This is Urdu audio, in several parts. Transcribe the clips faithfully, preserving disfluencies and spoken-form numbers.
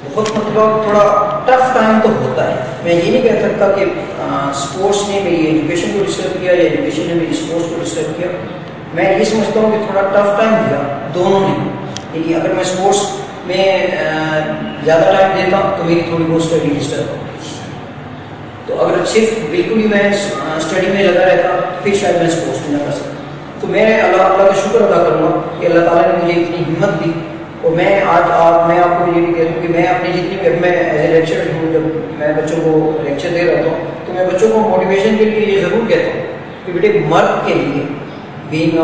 بہت مطلب تھوڑا ٹف ٹائم تو ہوتا ہے. میں یہ نہیں کہہ سکتا کہ اسپورٹس نے میری ایجوکیشن کو ڈسٹرب کیا یا ایجوکیشن نے میری اسپورٹس کو ڈسٹرب کیا. میں یہ سمجھتا ہوں کہ تھوڑا ٹف ٹائم دیا دونوں نے. یعنی اگر میں اسپورٹس میں زیادہ ٹائم دیتا ہوں تو میری تھوڑی بہت اسٹڈی ڈسٹرب ہوتی. تو اگر صرف بالکل ہی میں اسٹڈی میں لگا رہتا پھر شاید میں اسپورٹس میں نہ کر سکتا. تو میں اللہ اللہ کا شکر ادا کروں گا کہ اللہ تعالیٰ نے مجھے اتنی ہمت دی. اور میں آج آپ میں آپ کو یہ بھی کہتا ہوں کہ میں اپنی جتنی بھی اب میں ایز اے لیکچرر ہوں, جب میں بچوں کو لیکچر دے رہتا ہوں تو میں بچوں کو موٹیویشن کے لیے یہ ضرور کہتا ہوں کہ بیٹے مرد کے لیے بینگ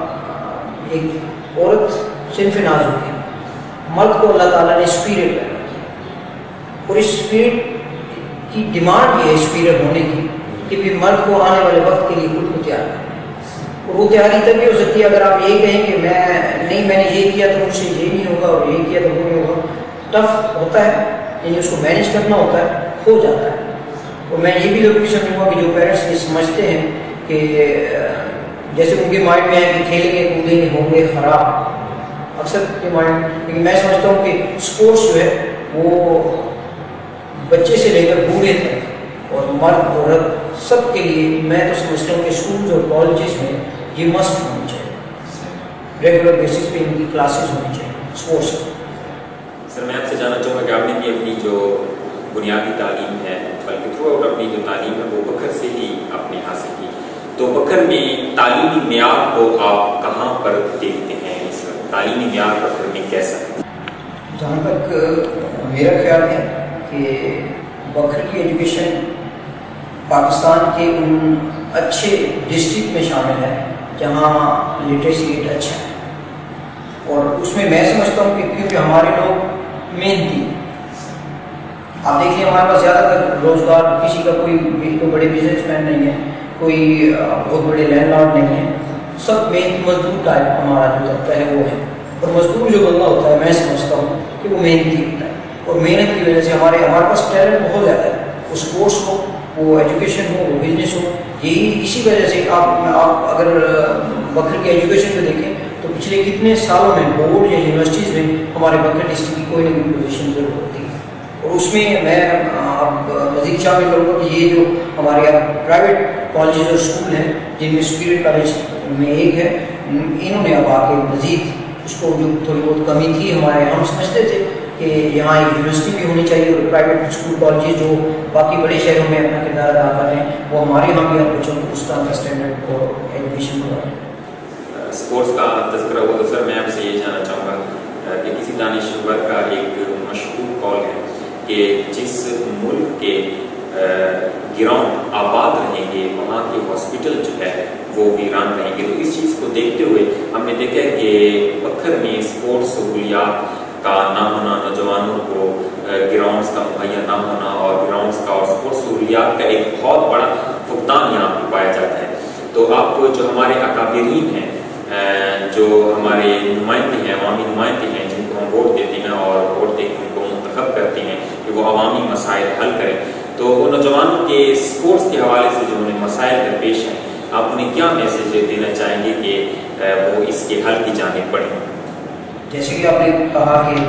ایک عورت صنف ناز ہوتی ہے. مرد کو اللہ تعالیٰ نے اسپیرٹ پیدا کیا اور اس اسپیرٹ کی ڈیمانڈ یہ ہے اسپیرٹ ہونے کی کہ بھی مرد کو آنے والے وقت کے لیے خود کو تیار کریں. اور وہ تیاری تبھی ہو سکتی ہے اگر آپ یہ کہیں کہ میں نہیں میں نے یہ کیا تو مجھ سے یہ نہیں ہوگا اور یہ کیا تو وہ نہیں ہوگا. ٹف ہوتا ہے, یعنی اس کو مینیج کرنا ہوتا ہے, ہو جاتا ہے. اور میں یہ بھی ضروری سمجھوں گا کہ جو پیرنٹس یہ سمجھتے ہیں کہ جیسے ان کے مائنڈ میں ہے کہ کھیلیں گے کودیں گے ہوں گے خراب, اکثر کے مائنڈ, لیکن میں سمجھتا ہوں کہ اسپورٹس جو ہے وہ بچے سے لے کر بوڑھے تک اور مرد عورت سب کے لیے میں تو سمجھتا ہوں کہ اسکولز اور کالجز میں یہ مسٹ ہونی چاہیے. ریگولر بیسس پہ ان کی کلاسز ہونی چاہیے اسپورٹس. سر میں آپ سے جاننا چاہوں گا کہ آپ نے بھی اپنی جو بنیادی تعلیم ہے بلکہ تھرو آؤٹ اپنی جو تعلیم ہے وہ بکر سے ہی آپ نے حاصل کی. تو بکر میں تعلیمی معیار کو آپ کہاں پر دیکھتے ہیں؟ اس تعلیمی معیار بکر میں کیسا ہے؟ جہاں تک میرا خیال ہے کہ بکر کی ایجوکیشن پاکستان کے ان اچھے ڈسٹرکٹ میں شامل ہے جہاں لٹریسی ریٹ اچھا ہے. اور اس میں میں سمجھتا ہوں کہ کیونکہ ہمارے لوگ محنتی, آپ دیکھیے ہمارے پاس زیادہ تر روزگار کسی کا کوئی کوئی بڑے بزنس مین نہیں ہے, کوئی بہت بڑے لینڈ لارڈ نہیں ہے, سب محنت مزدور ٹائپ ہمارا جو طبقہ ہے وہ ہے. اور مزدور جو بندہ ہوتا ہے میں سمجھتا ہوں کہ وہ محنتی ہوتا ہے اور محنت کی وجہ سے ہمارے ہمارے پاس ٹیلنٹ بہت زیادہ ہے. وہ اسپورٹس ہو, وہ ایجوکیشن ہو, وہ بزنس ہو, یہی اسی وجہ سے آپ آپ اگر بکر کی ایجوکیشن کو دیکھیں تو پچھلے کتنے سالوں میں بورڈ یا یونیورسٹیز میں ہمارے بکر ڈسٹرکٹ کی کوئی نہ کوئی پوزیشن ضرور ہوتی ہے. اور اس میں میں اب مزید شامل کروں گا کہ یہ جو ہمارے اب پرائیویٹ کالجز اور اسکول ہیں جن میں اسپرٹ کالج میں ایک ہے, انہوں نے اب آ کے مزید اس کو جو تھوڑی بہت کمی تھی ہمارے, ہم سمجھتے تھے کہ یہاں ایک یونیورسٹی بھی ہونی چاہیے اور پرائیویٹ اسکول کالجز جو باقی بڑے شہروں میں اپنا کردار ادا کر رہے ہیں وہ ہمارے یہاں بھی بچوں کو اس طرح کا اسٹینڈرڈ اور ایجوکیشن کو. اسپورٹس کا تذکرہ ہوا تو سر میں آپ سے یہ جاننا چاہوں گا کہ کسی دانشور کا ایک مشہور قول ہے کہ جس ملک کے گراؤنڈ آباد رہیں گے وہاں کے ہاسپٹل جو ہے وہ ویران رہیں گے. تو اس چیز کو دیکھتے ہوئے ہم نے دیکھا ہے کہ بکر میں اسپورٹس سہولیات کا نہ ہونا, نوجوانوں کو گراؤنڈس کا مہیا نہ ہونا اور گراؤنڈس کا اور اسپورٹس سہولیات کا ایک بہت بڑا فقدان یہاں پہ پایا جاتا ہے. تو آپ جو ہمارے اکابرین ہیں, جو ہمارے نمائندے ہیں, عوامی نمائندے ہیں جن کو ہم ووٹ دیتے ہیں اور ووٹ دے کے ان کو منتخب کرتے ہیں کہ وہ عوامی مسائل حل کریں, تو وہ نوجوانوں کے اسپورٹس کے حوالے سے جو انہیں مسائل درپیش ہیں آپ انہیں کیا میسیج دینا چاہیں گے کہ وہ اس کے حل کی جانب بڑھیں؟ جیسے کہ آپ نے کہا کہ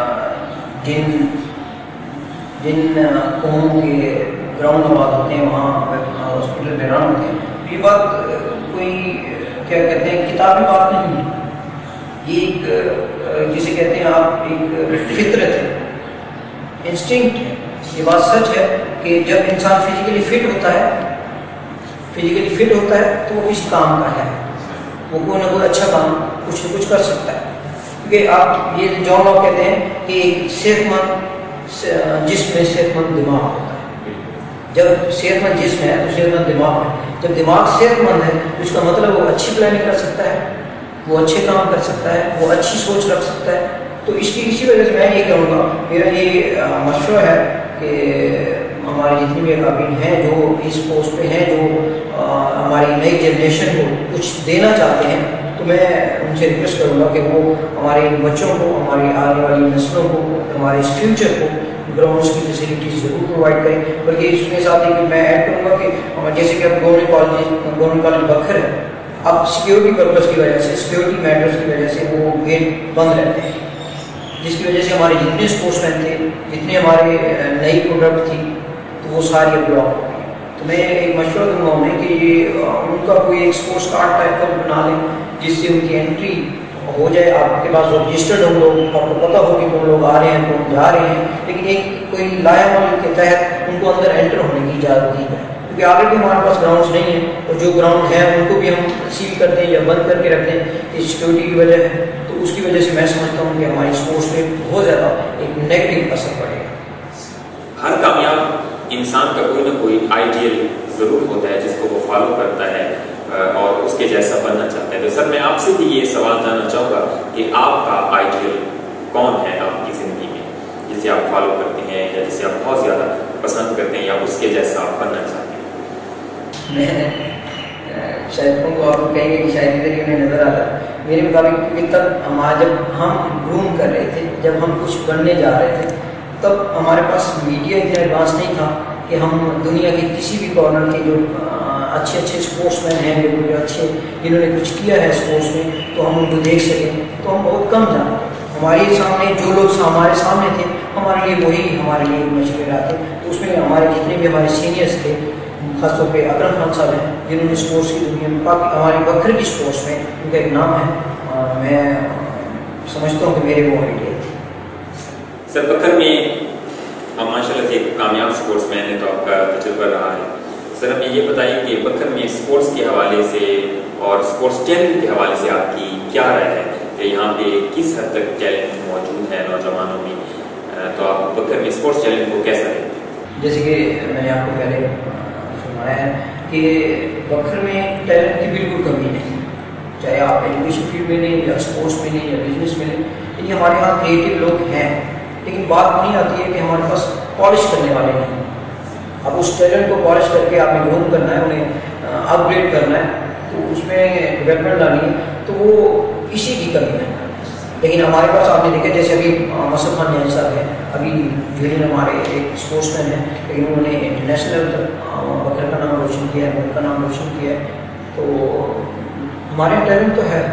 جن جن قوموں کے گراؤنڈ آباد ہوتے ہیں وہاں ہاسپٹل ویران ہوتے ہیں, یہ بات کوئی کیا کہتے ہیں کتابی بات نہیں ہے, یہ ایک جسے کہتے ہیں آپ ایک فطرت ہے, انسٹنکٹ ہے. یہ بات سچ ہے کہ جب انسان فزیکلی فٹ ہوتا ہے فزیکلی فٹ ہوتا ہے تو وہ کس کام کا ہے, وہ کوئی نہ کوئی اچھا کام کچھ نہ کچھ کر سکتا ہے. کیونکہ آپ یہ جان لاک کہتے ہیں کہ صحت مند جسم میں صحت مند دماغ ہوتا ہے. جب صحت مند جسم ہے تو صحت مند دماغ ہے. جب دماغ صحت مند ہے تو اس کا مطلب وہ اچھی پلاننگ کر سکتا ہے, وہ اچھے کام کر سکتا ہے, وہ اچھی سوچ رکھ سکتا ہے. تو اس کی اسی وجہ سے میں یہ کہوں گا, میرا یہ مشورہ ہے کہ ہمارے جتنے بھی اکابرین ہیں جو اس پوسٹ پہ ہیں, جو ہماری نئی جنریشن کو کچھ دینا چاہتے ہیں, تو میں ان سے ریکویسٹ کروں گا کہ وہ ہمارے بچوں کو, ہماری آنے والی نسلوں کو, ہمارے اس فیوچر کو گراؤنڈس کی فیسلٹیز ضرور پرووائڈ کریں. بلکہ اس کے ساتھ ہی میں ایڈ کروں گا کہ جیسے کہ اب government college government college Bhakkar ہے, اب سیکیورٹی پرپز کی وجہ سے, سیکیورٹی میٹرز کی وجہ سے وہ گیٹ بند رہتے ہیں, جس کی وجہ سے ہمارے جتنے اسپورٹس مین تھے جتنے ہمارے نئی پروڈکٹ تھی تو وہ ساری بلاک ہو گئی. تو میں ایک مشورہ دوں گا انہیں کہ یہ ان کا کوئی ایک اسپورٹس کارڈ ٹائپ کا بنا لیں جس سے ان کی انٹری ہو جائے. آپ کے پاس رجسٹرڈ ہوں لوگ, آپ کو پتہ ہو کہ کون لوگ آ رہے ہیں کون جا رہے ہیں, لیکن ایک کوئی لائحہ عمل کے تحت ان کو اندر انٹر ہونے کی اجازت دی جائے. کیونکہ آگے بھی ہمارے پاس گراؤنڈس نہیں ہیں, اور جو گراؤنڈ ہیں ان کو بھی ہم سیل کر دیں یا بند کر کے رکھ دیں, اس سیکورٹی کی وجہ ہے. تو اس کی وجہ سے میں سمجھتا ہوں کہ ہماری اسپورٹس میں بہت زیادہ ایک نیگیٹو اثر پڑے گا. ہر کامیاب انسان کا کوئی نہ کوئی آئیڈیل ضرور ہوتا ہے جس کو وہ فالو کرتا ہے اور اس کے جیسا بننا چاہتا ہے. تو سر میں آپ سے بھی یہ سوال جاننا چاہوں گا کہ آپ کا آئیڈیل کون ہے آپ کی زندگی میں, جسے آپ فالو کرتے ہیں یا جسے آپ بہت زیادہ پسند کرتے ہیں یا اس کے جیسا آپ بننا چاہتے ہیں؟ میں شاید کو آپ کو کہیں گے کہ شاید ادھر ہی انہیں نظر آتا ہے. میرے مطابق کیونکہ تب ہمارا جب ہم گروم کر رہے تھے, جب ہم کچھ بننے جا رہے تھے, تب ہمارے پاس میڈیا اتنا ایڈوانس نہیں تھا کہ ہم دنیا کے کسی بھی کارنر کے جو اچھے اچھے اسپورٹس مین ہیں, جو اچھے جنہوں نے کچھ کیا ہے اسپورٹس میں, تو ہم ان کو دیکھ سکیں. تو ہم بہت کم جانتے. ہمارے سامنے جو لوگ ہمارے سامنے تھے ہمارے لیے وہی ہمارے لیے مشورہ تھے. تو اس میں ہمارے جتنے بھی ہمارے سینئرس تھے, خاص طور پہ اکرم خان صاحب ہیں جنہوں نے اسپورٹس کی دنیا میں کافی, ہماری بکر کی اسپورٹس میں ان کا ایک نام ہے. میں سمجھتا ہوں کہ میرے وہ آئیڈیا تھے. سر بکر میں ماشاء اللہ سے ایک کامیاب اسپورٹس مین ہے تو آپ کا تجربہ رہا ہے. سر ہمیں یہ بتائیے کہ بکر میں اسپورٹس کے حوالے سے اور اسپورٹس ٹیلنٹ کے حوالے سے آپ کی کیا رائے ہے کہ یہاں پہ کس حد تک ٹیلنٹ موجود ہے نوجوانوں میں؟ تو آپ بکر میں اسپورٹس ٹیلنٹ کو کیسا دیکھتے ہیں؟ جیسے کہ میں نے آپ کو پہلے فرمایا ہے کہ بکر میں ٹیلنٹ کی بالکل کمی نہیں, چاہے آپ ایجوکیشن فیلڈ میں لیں یا اسپورٹس میں لیں یا بزنس میں لیں. لیکن ہمارے یہاں کریٹو لوگ ہیں, لیکن بات نہیں آتی ہے کہ ہمارے پاس پالش کرنے والے نہیں. اب اس ٹیلنٹ کو پالش کر کے آپ نے گروم کرنا ہے, انہیں اپ گریڈ کرنا ہے, تو اس میں ڈیولپمنٹ لانی ہے, تو وہ اسی کی کمی ہے. لیکن ہمارے پاس آپ نے دیکھا جیسے ابھی مسعود خان نیاز صاحب ہیں, ابھی جو ہمارے ایک اسپورٹس مین ہیں, لیکن انہوں نے انٹرنیشنل تک بکر کا نام روشن کیا ہے, ملک کا نام روشن کیا ہے. تو ہمارے ٹیلنٹ تو ہے,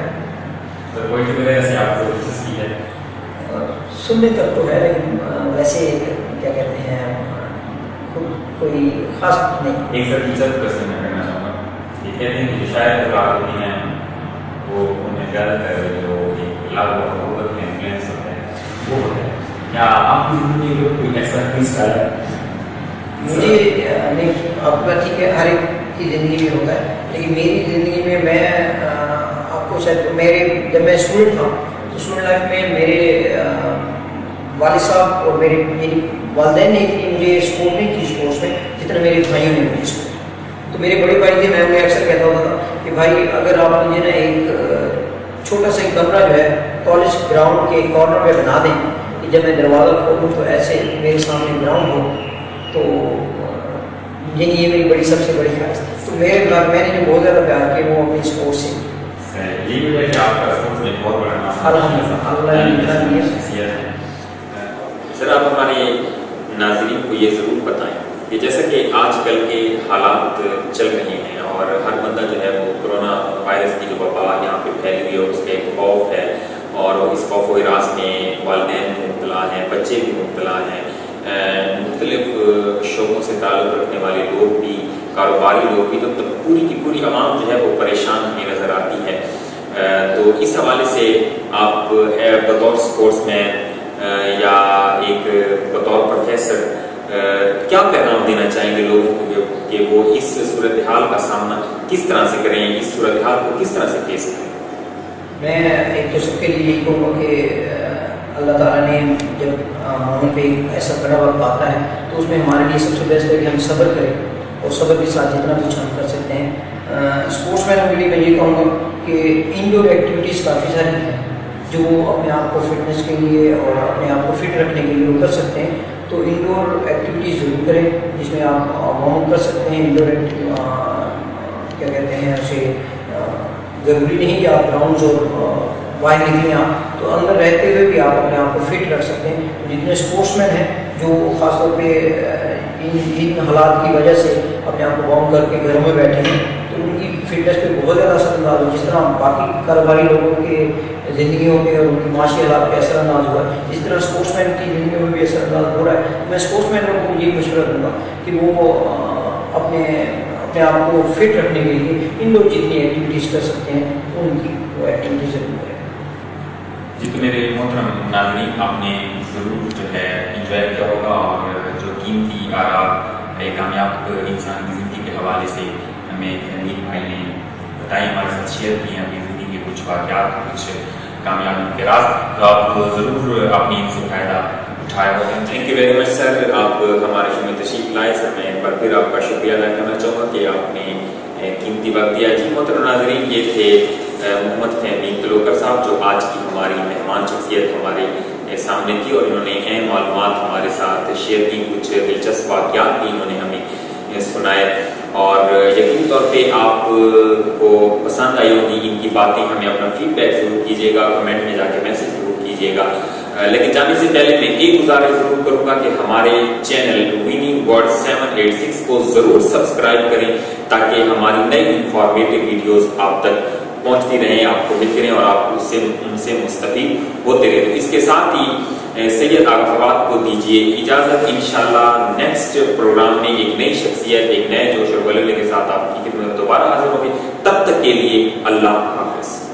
سننے تک تو ہے, لیکن ویسے کیا کہتے ہیں کوئی خاص نہیں. ایک سر ٹیچر کوشچن میں کرنا چاہوں گا. یہ کہتے ہیں کہ شاید افراد ہوتی ہیں وہ انہیں زیادہ تر جو لاگو حکومت میں انفلوئنس ہوتے ہیں وہ ہوتے ہیں. کیا آپ کی زندگی میں کوئی ایسا ٹویسٹ آیا ہے؟ مجھے نہیں, آپ کا ٹھیک ہے ہر ایک کی زندگی میں ہوتا ہے, لیکن میری زندگی میں میں آپ کو شاید میرے جب میں اسٹوڈنٹ تھا تو اسٹوڈنٹ لائف میں میرے والد صاحب اور میرے میری والدین نے اتنی مجھے سپورٹ نہیں کی اسپورٹس میں جتنا میرے بھائیوں نے مجھے سپورٹ. تو میرے بڑے بھائی تھے, میں انہیں اکثر کہتا ہوتا تھا کہ بھائی اگر آپ مجھے نا ایک چھوٹا سا کمرہ جو ہے کالج گراؤنڈ کے کارنر پہ بنا دیں کہ جب میں دروازہ کھولوں تو ایسے میرے سامنے گراؤنڈ ہو, تو یعنی یہ میری بڑی سب سے بڑی خواہش تھی. تو میرے میں نے جو بہت زیادہ پیار کیا وہ اپنی اسپورٹس سے. سر آپ ہمارے ناظرین کو یہ ضرور بتائیں کہ جیسا کہ آج کل کے حالات چل رہے ہیں اور ہر بندہ جو ہے وہ کرونا وائرس کی جو وبا یہاں پہ پھیلی ہوئی ہے اس کا ایک خوف ہے, اور اس خوف و ہراس میں والدین بھی مبتلا ہیں, بچے بھی مبتلا ہیں, مختلف شعبوں سے تعلق رکھنے والے لوگ بھی, کاروباری لوگ بھی, تو پوری کی پوری عوام جو ہے وہ پریشان ہمیں نظر آتی ہے. تو اس حوالے سے آپ بطور اسپورٹس مین یا ایک بطور پروفیسر کیا پیغام دینا چاہیں گے لوگوں کو کہ وہ اس صورتحال کا سامنا کس طرح سے کریں, اس صورتحال کو کس طرح سے فیس کریں؟ میں ایک تو سب کے لیے یہی کہوں گا کہ اللہ تعالیٰ نے جب ہمیں پہ ایسا بڑا وقت آتا ہے تو اس میں ہمارے لیے سب سے بیسٹ ہے کہ ہم صبر کریں, اور صبر کے ساتھ جتنا کچھ ہم کر سکتے ہیں. اسپورٹس مینوں کے لیے میں یہ کہوں گا کہ انڈور ایکٹیویٹیز کافی ساری ہیں جو وہ اپنے آپ کو فٹنس کے لیے اور اپنے آپ کو فٹ رکھنے کے لیے وہ کر سکتے ہیں. تو انڈور ایکٹیویٹیز ضرور کریں جس میں آپ وارم اپ کر سکتے ہیں. انڈور کیا کہتے ہیں اسے, ضروری نہیں کہ آپ گراؤنڈز اور باہر نکلیں, آپ تو اندر رہتے ہوئے بھی آپ اپنے آپ کو فٹ رکھ سکتے ہیں. جتنے اسپورٹس مین ہیں جو خاص طور پہ ان ان حالات کی وجہ سے اپنے آپ کو وارم کر کے گھروں میں بیٹھے ہیں, تو ان کی فٹنس پہ بہت زیادہ اثر انداز ہوا. جس طرح باقی کاروباری لوگوں کے زندگیوں پہ اور ان کی معاشی حالات پہ اثر انداز ہوا ہے, اس طرح اسپورٹس مین کی زندگیوں میں بھی اثر انداز ہو رہا ہے. میں اسپورٹس مین لوگوں کو یہی مشورہ دوں گا کہ وہ اپنے اپنے آپ کو فٹ رکھنے کے لیے ان لوگ جتنی ایکٹیویٹیز کر سکتے ہیں ان کی وہ ایکٹیویٹیز ضرور کریں. جی تو میرے محترم ناظرین, آپ نے ضرور جو ہے انجوائے کیا ہوگا, اور جو قیمتی آراء ایک کامیاب انسان کی زندگی کے حوالے سے ہمیں فہمی بھائی نے بتائی, ہمارے ساتھ شیئر کی ہیں اپنی زندگی کے کچھ واقعات, کچھ کامیابی کے راز, تو آپ ضرور اپنی ان سے فائدہ اٹھایا ہوگا. Thank you very much sir, آپ ہمارے شو میں تشریف لائے. سر میں ایک بار پھر آپ کا شکریہ ادا کرنا چاہوں گا کہ آپ نے قیمتی وقت دیا. جی محترم ناظرین, یہ تھے محمد فہمی تلوکر صاحب جو آج کی ہماری مہمان شخصیت ہمارے سامنے تھی, اور انہوں نے اہم معلومات ہمارے ساتھ شیئر کی, کچھ دلچسپ واقعات بھی انہوں نے ہمیں سنائے, اور یقینی طور پہ آپ کو پسند آئی ہوگی ان کی باتیں. ہمیں اپنا فیڈ بیک ضرور کیجیے گا, کمنٹ میں جا کے میسج ضرور کیجیے گا. لیکن جانے سے پہلے میں ایک گزارش ضرور کروں گا کہ ہمارے channel winning word seven eight six کو ضرور سبسکرائب کریں, تاکہ ہماری نئی انفارمیٹیو ویڈیوز آپ تک پہنچتی رہیں, آپ کو ملتی رہیں, اور آپ اس سے ان سے مستفید ہوتے رہیں. تو اس کے ساتھ ہی سید آغا فواد کو دیجیے اجازت. انشاءاللہ نیکسٹ پروگرام میں ایک نئی شخصیت, ایک نئے جوش و ولولے کے ساتھ آپ کی خدمت میں دوبارہ حاضر ہوگی. تب تک کے لیے اللہ حافظ.